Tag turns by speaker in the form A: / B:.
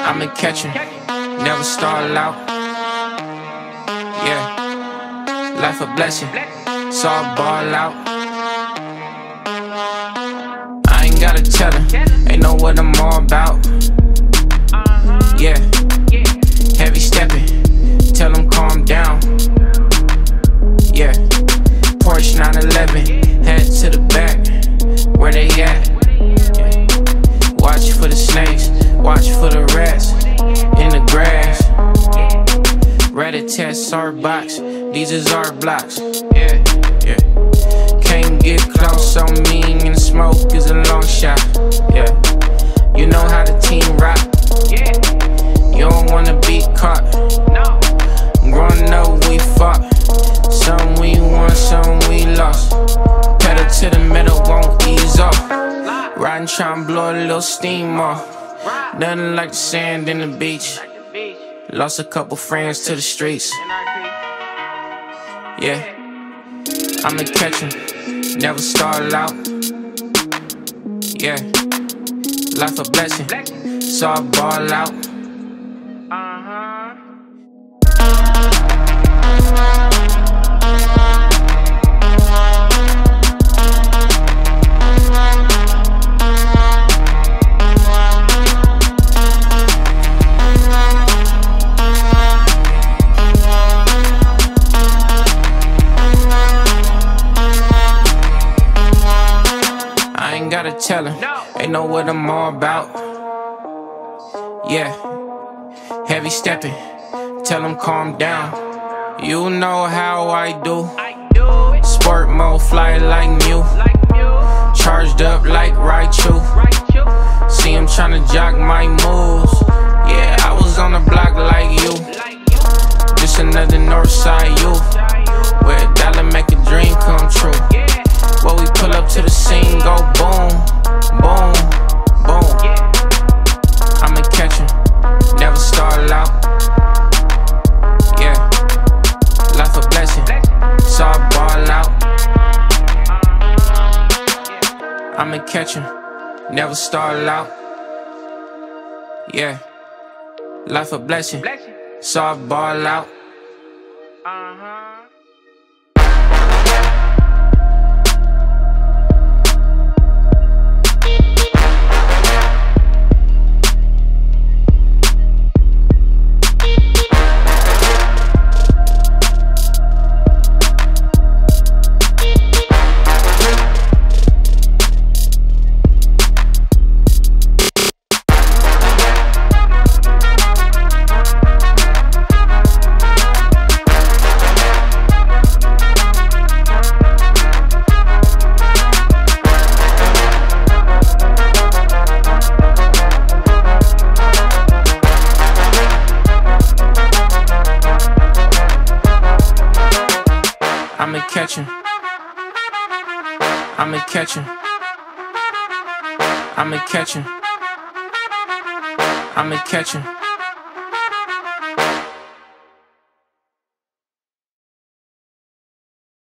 A: I'ma catch him, never stall out. Yeah, life a blessing, so I ball out. I ain't gotta tell him, they know what I'm all about. Yeah, heavy stepping, tell them calm down. Yeah, Porsche 911, head to the back, where they at? Yeah. Watch for the snakes, watch for the rats in the grass. Rat-a-tat, our box, these is our blocks. Yeah, yeah. Can't get close on me, and the smoke is a long shot. Yeah, you know how the team rock. You don't wanna be caught. Growing up, we fought. Some we won, some we lost. Pedal to the metal, won't ease off. Riding, trying to blow a little steam off. Nothing like the sand in the beach. Lost a couple friends to the streets. Yeah, I'ma catch him, never stall out. Yeah, life a blessing, so I ball out. I ain't gotta tell him, they know what I'm all about. Yeah, heavy stepping, tell them calm down. You know how I do. Sport mode, fly like Mew. Charged up like Raichu. See him tryna jog my moves. Yeah, I was on the block like you. Just another Northside youth, where a dollar make a dream come true. When we pull up to the scene, go boom, boom, boom. I'ma catch him, never stall out. Yeah, life a blessing, so I ball out. I'ma catch him, never stall out. Yeah, life a blessing, so I ball out. I'ma catch him, I'ma catch him, I'ma catch him, I'ma catch him.